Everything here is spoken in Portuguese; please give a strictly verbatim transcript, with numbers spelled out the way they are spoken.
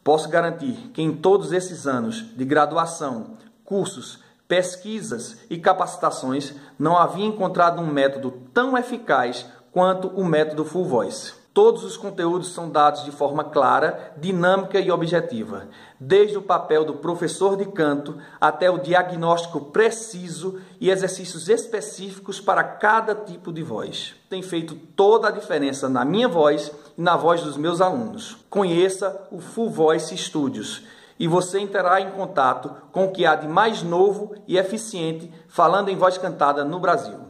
Posso garantir que em todos esses anos de graduação, cursos, pesquisas e capacitações, não havia encontrado um método tão eficaz quanto o método Full Voice. Todos os conteúdos são dados de forma clara, dinâmica e objetiva, desde o papel do professor de canto até o diagnóstico preciso e exercícios específicos para cada tipo de voz. Tem feito toda a diferença na minha voz e na voz dos meus alunos. Conheça o Full Voice Studios e você entrará em contato com o que há de mais novo e eficiente falando em voz cantada no Brasil.